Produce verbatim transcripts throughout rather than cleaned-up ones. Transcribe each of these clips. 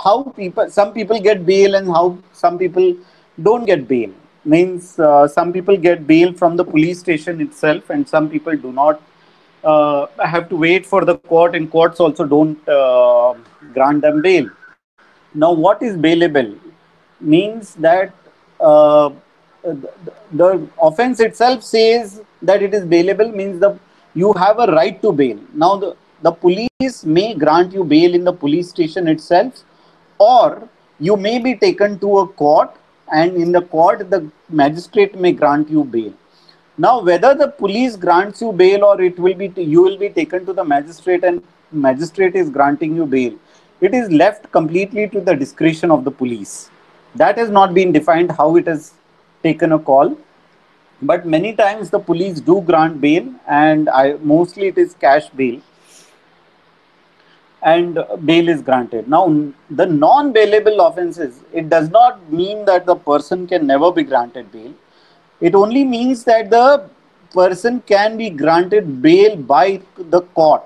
how people, some people get bail and how some people don't get bail. Means uh, some people get bail from the police station itself, and some people do not uh, have to wait for the court, and courts also don't uh, grant them bail. Now, what is bailable? Means that uh, the, the offense itself says that it is bailable, means the you have a right to bail. Now, the, the police may grant you bail in the police station itself, or you may be taken to a court, and in the court, the magistrate may grant you bail. Now, whether the police grants you bail or it will be you will be taken to the magistrate and magistrate is granting you bail, it is left completely to the discretion of the police. That has not been defined how it has taken a call, but many times the police do grant bail, and I mostly it is cash bail, and bail is granted. Now, the non-bailable offences, it does not mean that the person can never be granted bail. It only means that the person can be granted bail by the court.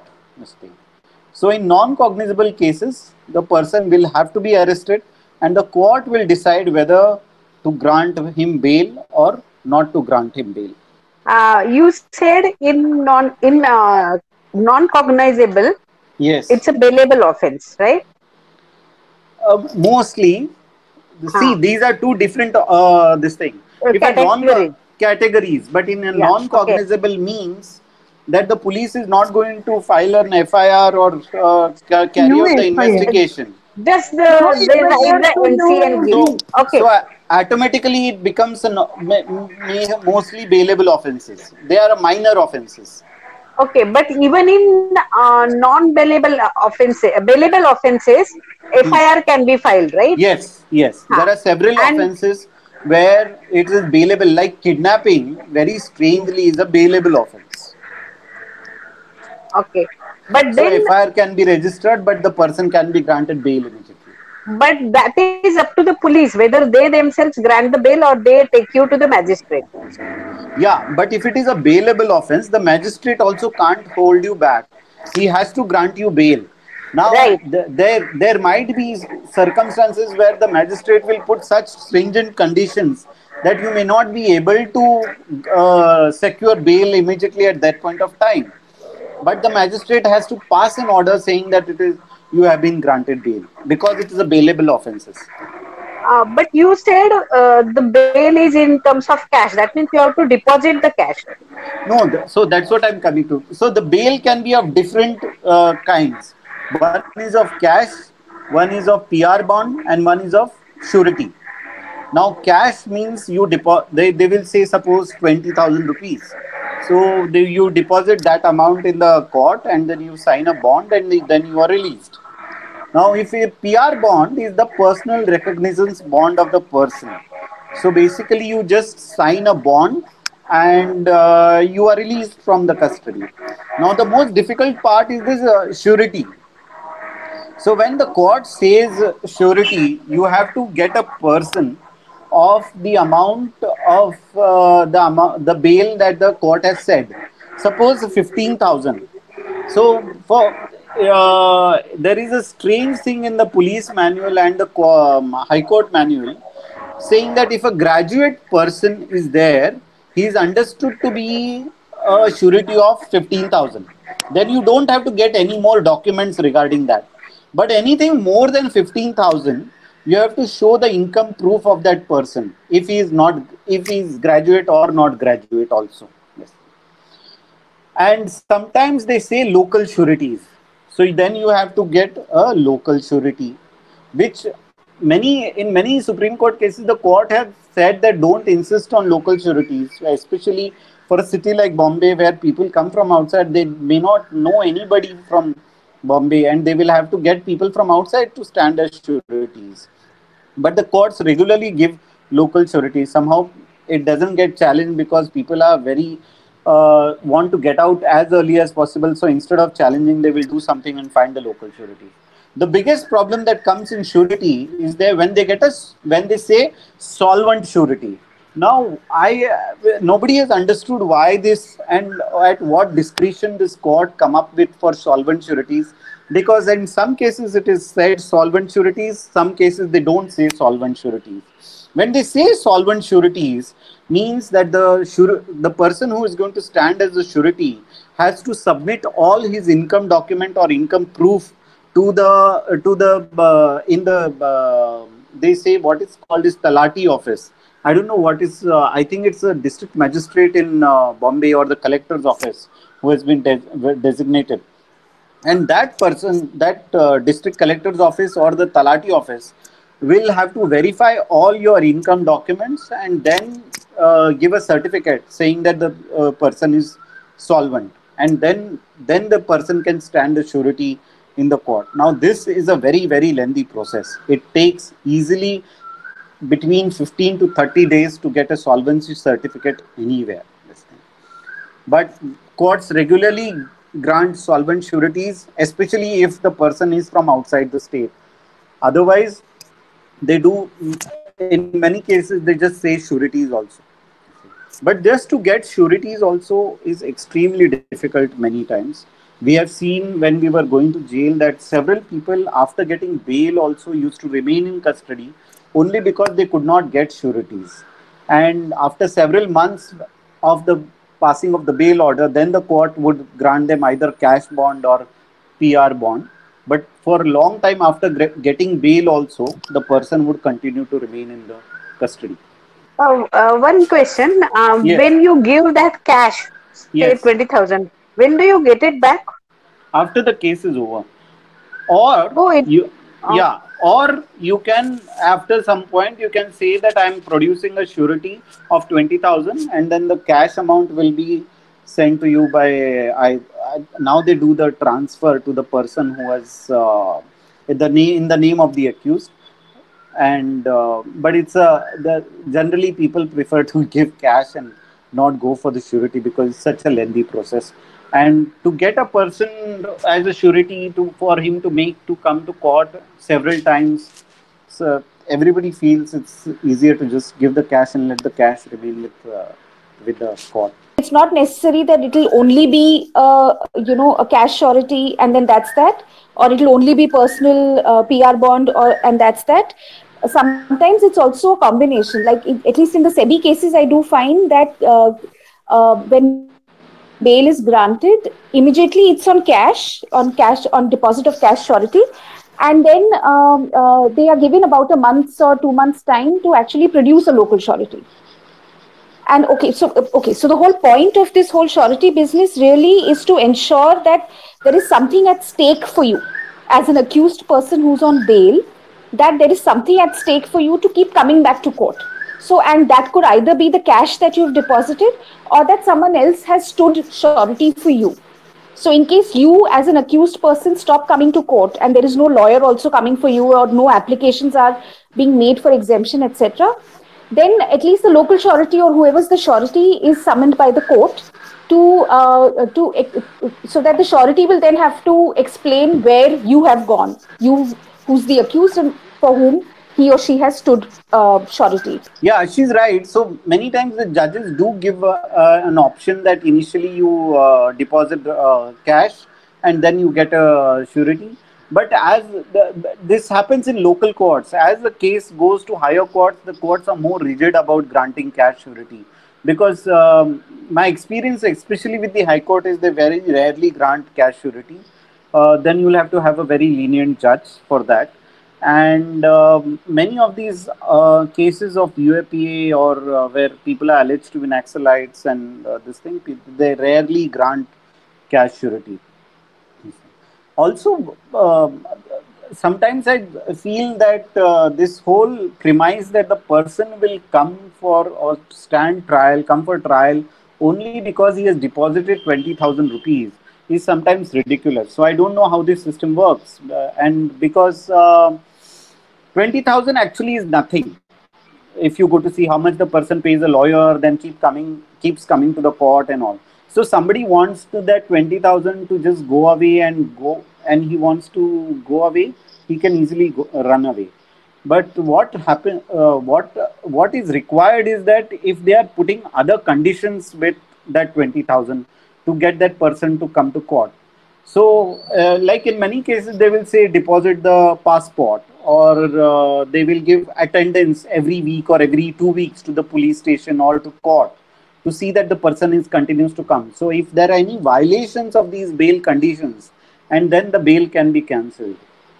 So, in non-cognizable cases, the person will have to be arrested, and the court will decide whether to grant him bail or not to grant him bail. Uh, you said in non in uh, non-cognizable, yes, it's a bailable offense, right? Uh, mostly, see, Huh. these are two different uh, this thing. Uh, If a non category. categories, but in a Yeah. Okay. non-cognizable means that the police is not going to file an F I R or uh, ca- carry No out the F I R. investigation. Just No the they F I R, write the so M C and no give. So, deal. Okay. so uh, automatically it becomes a no, may, may, mostly bailable offences. They are a minor offences. Okay, but even in uh, non-bailable offenses, bailable offenses, Hmm. F I R can be filed, right? Yes, yes. Huh. There are several And offences where it is bailable, like kidnapping, very strangely, is a bailable offence. okay, but So then F I R can be registered, but the person can be granted bail immediately. but that is up to the police whether they themselves grant the bail or they take you to the magistrate. Yeah, but if it is a bailable offence, the magistrate also can't hold you back. He has to grant you bail. Now, Right. th- there there might be circumstances where the magistrate will put such stringent conditions that you may not be able to uh, secure bail immediately at that point of time. But the magistrate has to pass an order saying that it is you have been granted bail because it is a bailable offences. Uh, but you said uh, the bail is in terms of cash. That means you have to deposit the cash. No, th- so that's what I'm coming to. So the bail can be of different uh, kinds. One is of cash, one is of P R bond, and one is of surety. Now, cash means you deposit. They, they will say suppose twenty thousand rupees. So they, you deposit that amount in the court, and then you sign a bond, and then you are released. Now, if a P R bond is the personal recognizance bond of the person, so basically you just sign a bond and uh, you are released from the custody. Now, the most difficult part is this uh, surety. So, when the court says uh, surety, you have to get a person of the amount of uh, the amount, the bail that the court has said. Suppose fifteen thousand. So, for uh, there is a strange thing in the police manual and the um, High Court manual saying that if a graduate person is there, he is understood to be a surety of fifteen thousand. Then you don't have to get any more documents regarding that. But anything more than fifteen thousand, you have to show the income proof of that person if he is not, if he is graduate or not graduate also. Yes. And sometimes they say local sureties, so then you have to get a local surety, which many in many Supreme Court cases the court have said that don't insist on local sureties, especially for a city like Bombay where people come from outside. They may not know anybody from Bombay, and they will have to get people from outside to stand as sureties. But the courts regularly give local sureties. Somehow it doesn't get challenged because people are very uh, want to get out as early as possible. So instead of challenging, they will do something and find the local surety. The biggest problem that comes in surety is there when they get us when they say solvent surety. Now, I uh, nobody has understood why this and at what discretion this court come up with for solvent sureties, because in some cases it is said solvent sureties, some cases they don't say solvent sureties. When they say solvent sureties, means that the sure, the person who is going to stand as a surety has to submit all his income document or income proof to the to the uh, in the uh, they say what is called is talati office. I don't know what is. Uh, I think it's a district magistrate in uh, Bombay or the collector's office who has been de- designated, and that person, that uh, district collector's office or the talati office, will have to verify all your income documents and then uh, give a certificate saying that the uh, person is solvent, and then then the person can stand a surety in the court. Now this is a very very lengthy process. It takes easily between fifteen to thirty days to get a solvency certificate anywhere. But courts regularly grant solvent sureties, especially if the person is from outside the state. Otherwise, they do, in many cases, they just say sureties also. But just to get sureties also is extremely difficult many times. We have seen when we were going to jail that several people, after getting bail, also used to remain in custody only because they could not get sureties. And after several months of the passing of the bail order, then the court would grant them either cash bond or P R bond. But for a long time after getting bail, also the person would continue to remain in the custody. Oh, uh, one question. Um, Yes, when you give that cash, say yes. twenty thousand, when do you get it back? After the case is over, or Oh, it. you, Oh, yeah, or you can, after some point you can say that I am producing a surety of twenty thousand, and then the cash amount will be sent to you by I, I now they do the transfer to the person who has uh, the name in the name of the accused. And uh, but it's a the generally people prefer to give cash and not go for the surety because it's such a lengthy process. And to get a person as a surety, to for him to make to come to court several times, so everybody feels it's easier to just give the cash and let the cash remain with uh, with the court. It's not necessary that it'll only be uh, you know a cash surety and then that's that, or it'll only be personal uh, P R bond or and that's that. Sometimes it's also a combination. Like in, at least in the SEBI cases, I do find that uh, uh, when bail is granted, immediately it's on cash, on cash, on deposit of cash surety, and then um, uh, they are given about a month's or two months time to actually produce a local surety. And okay, so okay, so the whole point of this whole surety business really is to ensure that there is something at stake for you as an accused person who's on bail, that there is something at stake for you to keep coming back to court. So, and that could either be the cash that you've deposited or that someone else has stood surety for you. So, in case you, as an accused person, stop coming to court and there is no lawyer also coming for you, or no applications are being made for exemption, et cetera, then at least the local surety or whoever's the surety is summoned by the court to uh, to so that the surety will then have to explain where you have gone, you who's the accused and for whom he or she has stood uh, surety. Yeah, she's right. So many times the judges do give uh, uh, an option that initially you uh, deposit uh, cash and then you get a surety. But as the, this happens in local courts, as the case goes to higher courts, the courts are more rigid about granting cash surety. Because um, my experience, especially with the high court, is they very rarely grant cash surety. Uh, then you'll have to have a very lenient judge for that. And um many of these uh, cases of U A P A or uh, where people are alleged to be Naxalites and uh, this thing, they rarely grant cash surety. Also, uh, sometimes I feel that uh, this whole premise that the person will come for or stand trial, come for trial only because he has deposited twenty thousand rupees is sometimes ridiculous. So I don't know how this system works. Uh, and because uh, twenty thousand actually is nothing. If you go to see how much the person pays a lawyer, then keep coming, keeps coming to the court and all. So somebody wants to that twenty thousand to just go away and go, and he wants to go away, he can easily go, run away. But what happen? Uh, what what is required is that if they are putting other conditions with that twenty thousand to get that person to come to court. So, uh, like in many cases, they will say deposit the passport, or uh, they will give attendance every week or every two weeks to the police station or to court to see that the person is continues to come. So, if there are any violations of these bail conditions, and then the bail can be cancelled.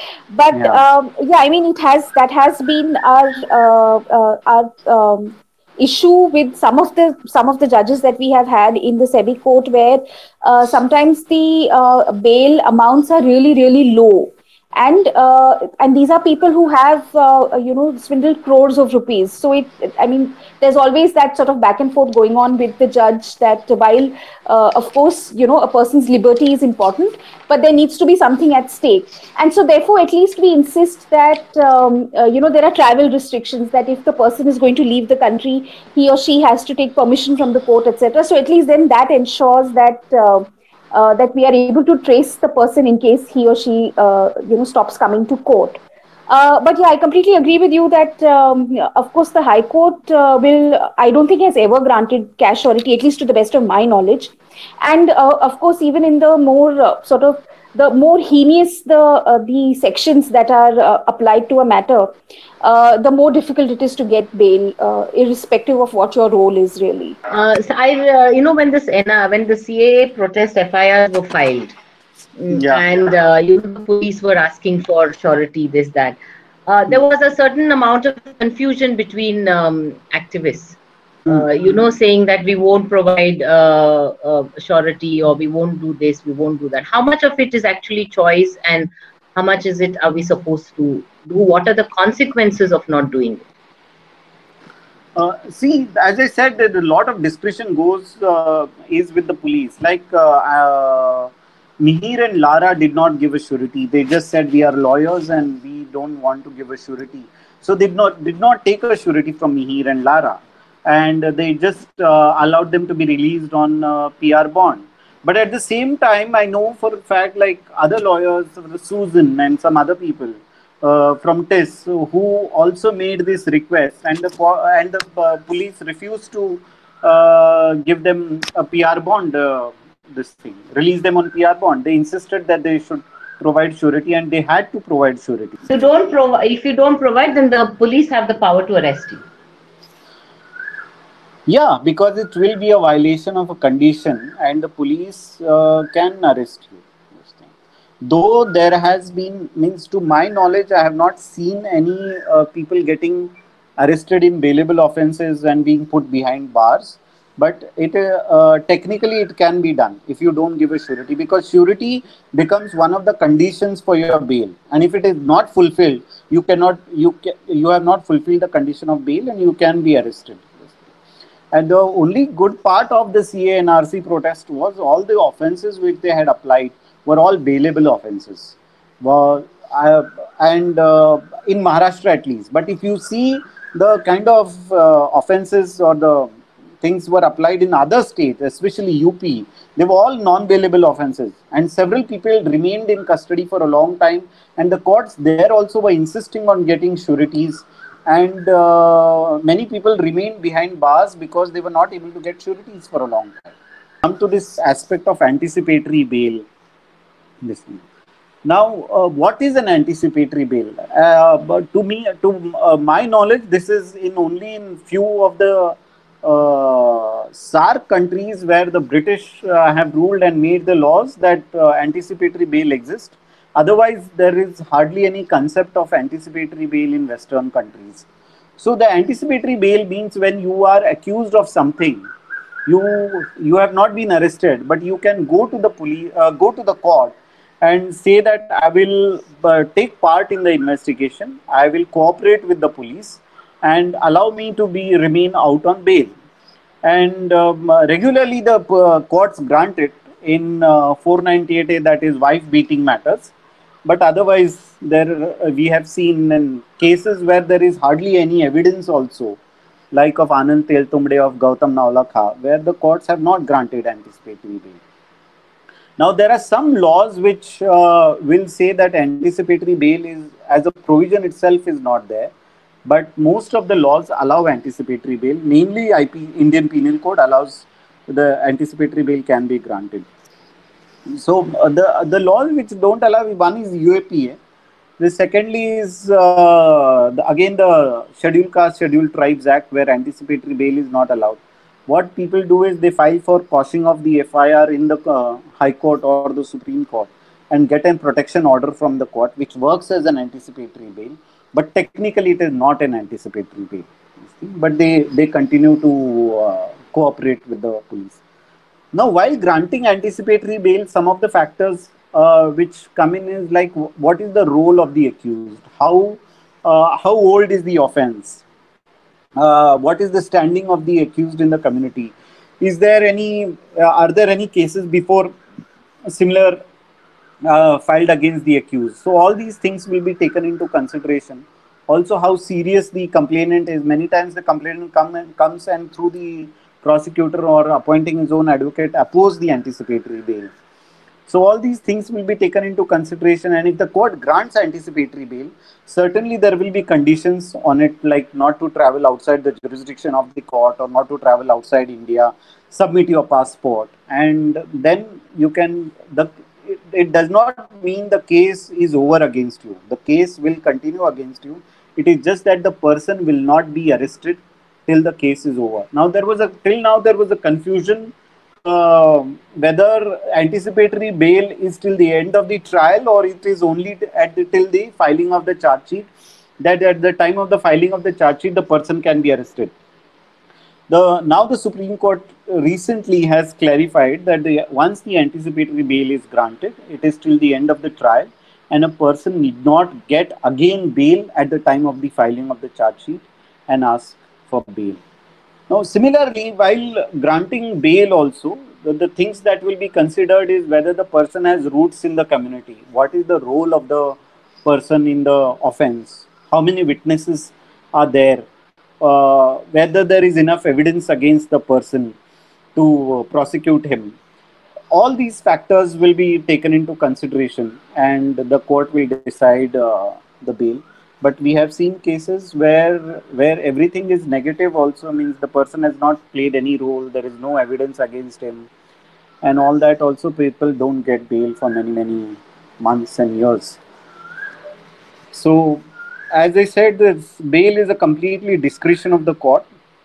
But Yeah. um, yeah, I mean, it has that has been our uh, uh, our um, issue with some of the some of the judges that we have had in the SEBI court, where uh, sometimes the uh, bail amounts are really really low, and uh, and these are people who have uh, you know swindled crores of rupees. So it, I mean, there's always that sort of back and forth going on with the judge, that while uh, of course you know a person's liberty is important, but there needs to be something at stake. And so therefore at least we insist that um, uh, you know there are travel restrictions, that if the person is going to leave the country, he or she has to take permission from the court, etc. So at least then that ensures that uh, uh, that we are able to trace the person in case he or she uh, you know stops coming to court. Uh, but yeah, I completely agree with you that, um, yeah, of course, the High Court uh, will, I don't think has ever granted cash surety, at least to the best of my knowledge. And uh, of course, even in the more uh, sort of the more heinous the uh, the sections that are uh, applied to a matter, uh, the more difficult it is to get bail, uh, irrespective of what your role is really. Uh, so I, uh, you know, when this N R, when the C A A protest F I Rs were filed, mm, Yeah. and uh, you know the police were asking for surety, this that, uh, there was a certain amount of confusion between um, activists. Uh, Hmm. you know, saying that we won't provide uh, uh, surety, or we won't do this, we won't do that. How much of it is actually choice, and how much is it are we supposed to do? What are the consequences of not doing it? Uh, see, as I said, that a lot of discretion goes uh, is with the police. Like uh, uh, Mihir and Lara did not give a surety. They just said we are lawyers and we don't want to give a surety. So they did not did not take a surety from Mihir and Lara, and they just uh, allowed them to be released on uh, P R bond. But at the same time, I know for a fact, like other lawyers, Susan and some other people uh, from T I S, who also made this request, and the and the uh, police refused to uh, give them a P R bond. Uh, this thing, release them on P R bond. They insisted that they should provide surety, and they had to provide surety. You don't provide. If you don't provide, then the police have the power to arrest you. Yeah, because it will be a violation of a condition, and the police uh, can arrest you. This thing. Though there has been, means to my knowledge, I have not seen any uh, people getting arrested in bailable offences and being put behind bars. But it uh, uh, technically it can be done if you don't give a surety, because surety becomes one of the conditions for your bail, and if it is not fulfilled, you cannot you ca- you have not fulfilled the condition of bail, and you can be arrested. And the only good part of the C A N R C protest was all the offences which they had applied were all bailable offences. Well, I, and uh, in Maharashtra at least. But if you see the kind of uh, offences or the things were applied in other states, especially U P, they were all non-bailable offences. And several people remained in custody for a long time. And the courts there also were insisting on getting sureties, and uh, many people remained behind bars because they were not able to get sureties for a long time. Come to this aspect of anticipatory bail. Listen. Now, uh, what is an anticipatory bail? Uh, but to me, to uh, my knowledge, this is in only in few of the uh, SAARC countries where the British uh, have ruled and made the laws that uh, anticipatory bail exists. Otherwise, there is hardly any concept of anticipatory bail in Western countries. So, the anticipatory bail means when you are accused of something, you you have not been arrested, but you can go to the police, uh, go to the court, and say that I will uh, take part in the investigation. I will cooperate with the police, and allow me to be remain out on bail. And um, uh, regularly the uh, courts grant it in uh, four ninety-eight A, that is wife beating matters. But otherwise, there uh, we have seen in cases where there is hardly any evidence also, like of Anand Teltumde, of Gautam Naulakha, where the courts have not granted anticipatory bail. Now, there are some laws which uh, will say that anticipatory bail is, as a provision itself, is not there. But most of the laws allow anticipatory bail. Namely, I P, Indian Penal Code allows the anticipatory bail can be granted. So uh, the the laws which don't allow, one is U A P A. The secondly is uh, the, again the Scheduled Caste Scheduled Tribes Act, where anticipatory bail is not allowed. What people do is they file for quashing of the F I R in the uh, High Court or the Supreme Court and get a protection order from the court, which works as an anticipatory bail, but technically it is not an anticipatory bail. But they they continue to uh, cooperate with the police. Now, while granting anticipatory bail, some of the factors uh, which come in is like, what is the role of the accused? How uh, how old is the offense? Uh, what is the standing of the accused in the community? Is there any? Uh, are there any cases before similar uh, filed against the accused? So all these things will be taken into consideration. Also, how serious the complainant is. Many times the complainant come and, comes and through the prosecutor or appointing his own advocate oppose the anticipatory bail. So all these things will be taken into consideration, and if the court grants anticipatory bail, certainly there will be conditions on it, like not to travel outside the jurisdiction of the court or not to travel outside India, submit your passport, and then you can, the it, it does not mean the case is over against you. The case will continue against you. It is just that the person will not be arrested till the case is over. Now there was a till now there was a confusion uh, whether anticipatory bail is till the end of the trial or it is only at the, till the filing of the charge sheet. That at the time of the filing of the charge sheet, the person can be arrested. The now the Supreme Court recently has clarified that the, once the anticipatory bail is granted, it is till the end of the trial, and a person need not get again bail at the time of the filing of the charge sheet and ask for bail. Now, similarly, while granting bail also, the, the things that will be considered is whether the person has roots in the community. What is the role of the person in the offense? How many witnesses are there? Uh, whether there is enough evidence against the person to uh, prosecute him. All these factors will be taken into consideration and the court will decide uh, the bail. But we have seen cases where where everything is negative also, means the person has not played any role, there is no evidence against him, and all that also people don't get bail for many many months and years. So as I said, this bail is a completely discretion of the court.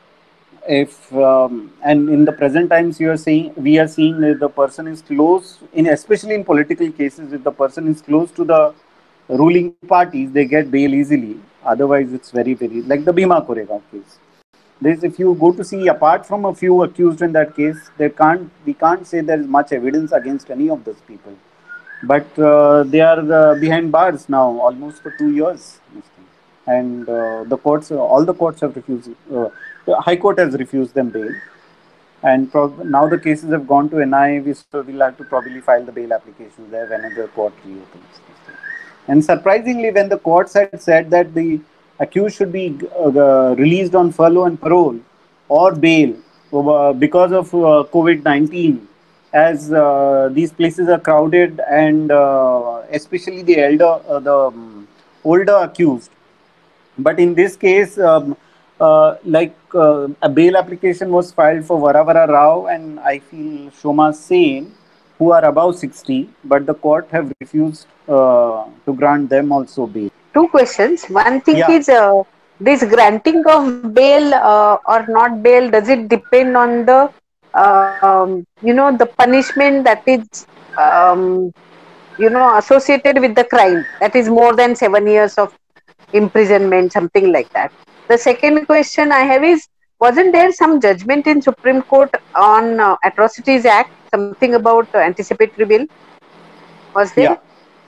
If um, and in the present times you are saying we are seeing that the person is close in, especially in political cases, if the person is close to the ruling parties, they get bail easily. Otherwise, it's very, very like the Bhima Koregaon case. This, if you go to see, apart from a few accused in that case, they can't we can't say there is much evidence against any of those people. But uh, they are uh, behind bars now, almost for two years, and uh, the courts, uh, all the courts have refused. Uh, the High Court has refused them bail, and now the cases have gone to N I A. We so we'll have to probably file the bail applications there whenever the court reopens. And surprisingly, when the courts had said that the accused should be uh, released on furlough and parole or bail uh, because of uh, COVID nineteen, as uh, these places are crowded, and uh, especially the elder, uh, the um, older accused. But in this case, um, uh, like uh, a bail application was filed for Varavara Rao and I feel Shoma Sen, who are above sixty, but the court have refused uh, to grant them also bail. Two questions. One thing Yeah. is uh, this granting of bail uh, or not bail, does it depend on the um, you know the punishment that is um, you know associated with the crime, that is more than seven years of imprisonment, something like that. The second question I have is, wasn't there some judgment in Supreme Court on uh, Atrocities Act, something about uh, anticipatory bail? Was there? Yeah.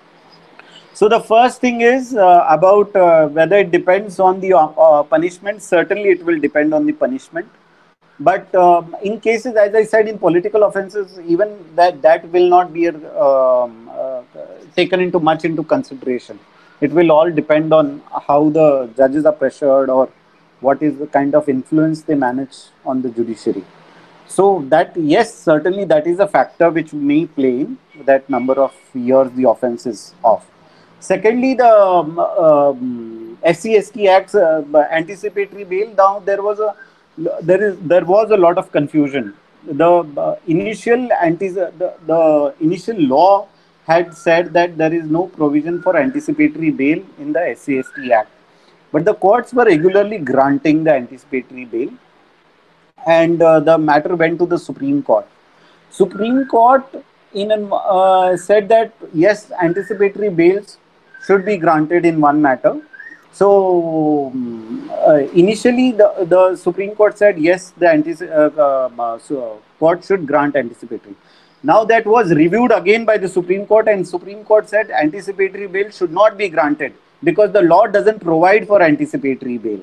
So the first thing is uh, about uh, whether it depends on the uh, uh, punishment. Certainly, it will depend on the punishment. But um, in cases, as I said, in political offences, even that that will not be um, uh, taken into much into consideration. It will all depend on how the judges are pressured or what is the kind of influence they manage on the judiciary. So that, yes, certainly that is a factor which may play in that number of years the offence is off. Secondly, the um, um, S C S T Act's uh, anticipatory bail. Now there was a there is there was a lot of confusion. The uh, initial anti the, the initial law had said that there is no provision for anticipatory bail in the S C S T Act, but the courts were regularly granting the anticipatory bail, and uh, the matter went to the Supreme Court. Supreme Court in an, uh, said that yes, anticipatory bails should be granted in one matter. So um, uh, initially, the the Supreme Court said yes, the antici- uh, um, uh, so court should grant anticipatory. Now that was reviewed again by the Supreme Court, and Supreme Court said anticipatory bail should not be granted because the law doesn't provide for anticipatory bail.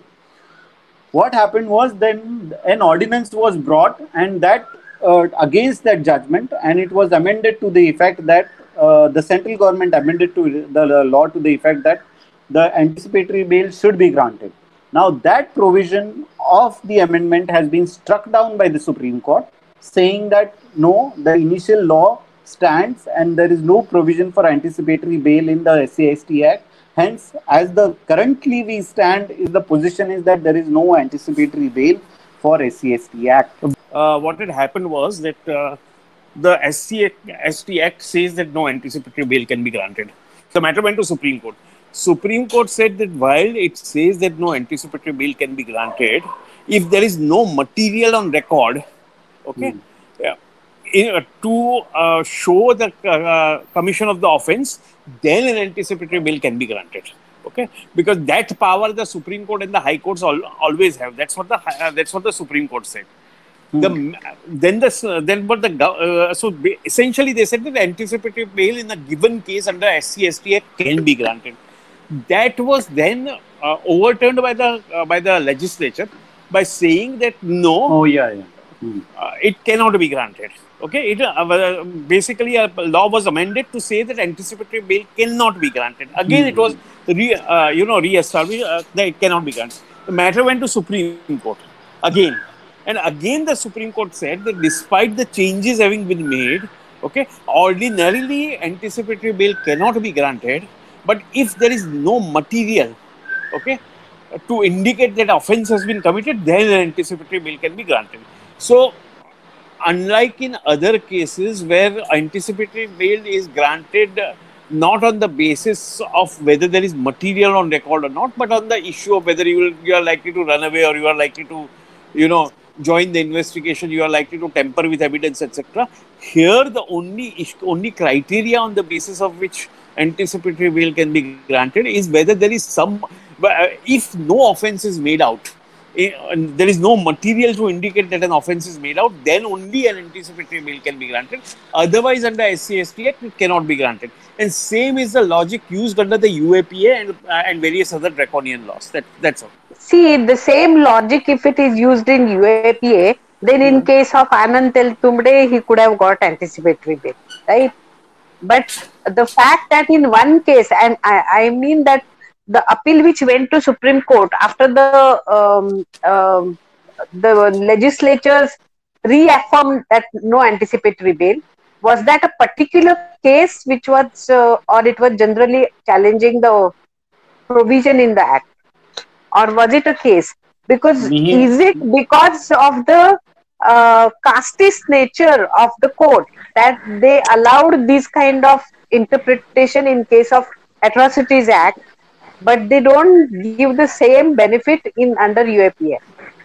What happened was then an ordinance was brought, and that uh, against that judgment, and it was amended to the effect that uh, the central government amended to the, the law to the effect that the anticipatory bail should be granted. Now that provision of the amendment has been struck down by the Supreme Court, saying that no, the initial law stands and there is no provision for anticipatory bail in the S C S T Act. Hence, as the currently we stand, is the position is that there is no anticipatory bail for S C S T Act. Uh, what had happened was that uh, the S C S T Act says that no anticipatory bail can be granted. The matter went to Supreme Court. Supreme Court said that while it says that no anticipatory bail can be granted, if there is no material on record, okay, mm. yeah, in, uh, to uh, show the uh, commission of the offence, then an anticipatory bail can be granted. Okay, because that power the Supreme Court and the High Courts all, always have. That's what the uh, that's what the Supreme Court said. Hmm. The then the then but the uh, so essentially they said that anticipatory bail in a given case under S C S T Act can be granted. That was then uh, overturned by the uh, by the legislature by saying that no. Oh yeah, yeah. Hmm. Uh, it cannot be granted. Okay, it uh, basically a law was amended to say that anticipatory bail cannot be granted. Again, hmm. it was re, uh, you know re-established uh, that it cannot be granted. The matter went to Supreme Court again. And again, the Supreme Court said that despite the changes having been made, okay, ordinarily anticipatory bail cannot be granted. But if there is no material, okay, to indicate that offence has been committed, then an anticipatory bail can be granted. So, unlike in other cases where anticipatory bail is granted not on the basis of whether there is material on record or not, but on the issue of whether you will, you are likely to run away or you are likely to, you know, join the investigation, you are likely to tamper with evidence, et cetera. Here, the only only criteria on the basis of which anticipatory bail can be granted is whether there is some, if no offence is made out, and there is no material to indicate that an offence is made out, then only an anticipatory bail can be granted. Otherwise, under S C S T Act, it cannot be granted. And same is the logic used under the U A P A and, uh, and various other draconian laws. That, that's all. See, the same logic, if it is used in U A P A, then in mm-hmm. case of Anand Teltumde, he could have got anticipatory bail, right? But the fact that in one case, and I, I mean that the appeal which went to Supreme Court after the um, um, the legislatures reaffirmed that no anticipatory bail, was that a particular case which was, uh, or it was generally challenging the provision in the Act? Or was it a case? Because mm-hmm. is it because of the uh, casteist nature of the court that they allowed this kind of interpretation in case of Atrocities Act, but they don't give the same benefit in under U A P A?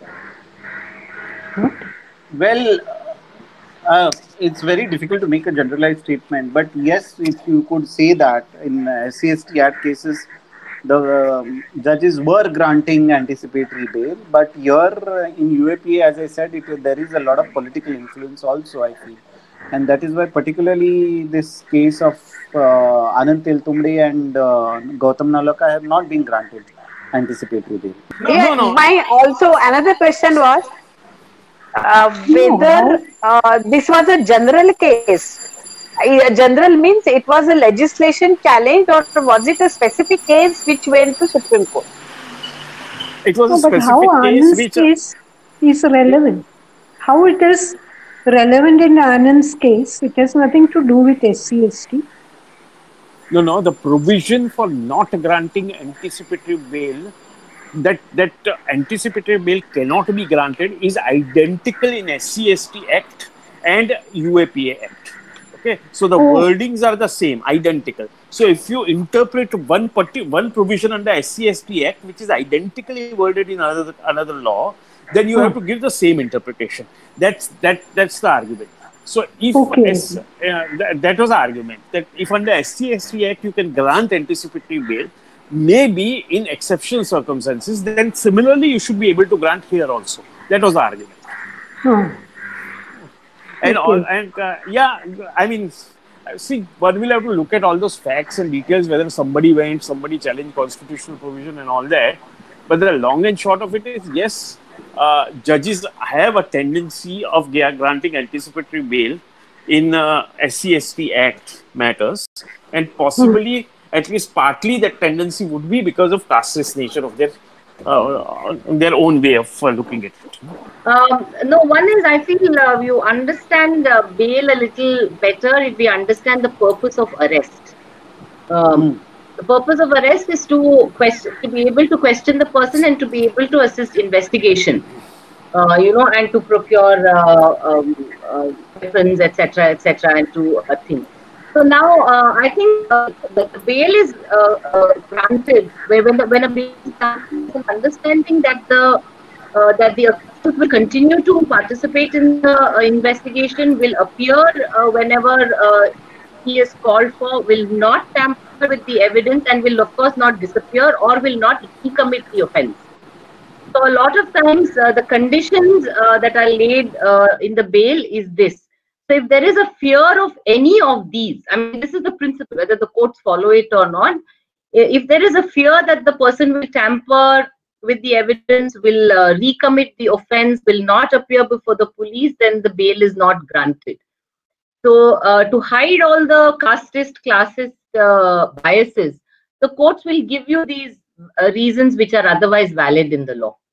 Hmm? Well, uh, it's very difficult to make a generalized statement, but yes, if you could say that in uh, S C S T Act cases, the um, judges were granting anticipatory bail, but here uh, in U A P A, as I said, it, there is a lot of political influence also, I feel. And that is why particularly this case of uh, Anand Teltumde and uh, Gautam Nalaka have not been granted anticipatory bail. No, yeah, no, no. My also another question was uh, whether uh, this was a general case. A general means it was a legislation challenge, or was it a specific case which went to Supreme Court? It was no, a specific but how case Anand's which case is relevant? How it is relevant in Anand's case. It has nothing to do with S C S T. No, no, the provision for not granting anticipatory bail, that that uh, anticipatory bail cannot be granted, is identical in S C S T Act and U A P A Act. Okay, so the Oh. wordings are the same, identical. So if you interpret one parti- one provision under S C S T Act, which is identically worded in another another law, then you have Huh. to give the same interpretation. That's that that's the argument. So if Okay. S, uh, that, that was the argument that if under S C S T Act you can grant anticipatory bail, maybe in exceptional circumstances, then similarly you should be able to grant here also. That was the argument. Huh. And all Okay. and uh, yeah, I mean, see, one will have to look at all those facts and details, whether somebody went, somebody challenged constitutional provision and all that. But the long and short of it is, yes, uh, judges have a tendency of granting anticipatory bail in uh, S C S T Act matters, and Hmm. possibly at least partly that tendency would be because of casteist nature of their uh, their own way of uh, looking at it. Um, no, one is I feel uh, you understand uh, bail a little better if we understand the purpose of arrest. Um, Mm. the purpose of arrest is to question, to be able to question the person and to be able to assist investigation. Uh, you know, and to procure uh, um, uh, weapons, et cetera, et cetera, and to uh, think. So now, uh, I think uh, the, the bail is uh, uh, granted where when the, when a bail is granted, there's an understanding that the uh, that the accused will continue to participate in the uh, investigation, will appear uh, whenever uh, he is called for, will not tamper with the evidence, and will of course not disappear or will not recommit the offence. So a lot of times uh, the conditions uh, that are laid uh, in the bail is this. So if there is a fear of any of these, I mean, this is the principle, whether the courts follow it or not. If there is a fear that the person will tamper with the evidence, will uh, recommit the offense, will not appear before the police, then the bail is not granted. So uh, to hide all the casteist, classist uh, biases, the courts will give you these uh, reasons which are otherwise valid in the law.